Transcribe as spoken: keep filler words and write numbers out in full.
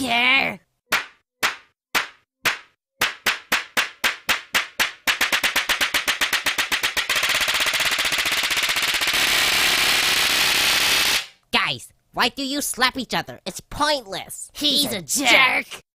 care. Guys, why do you slap each other? It's pointless. He's, He's a, a jerk. jerk.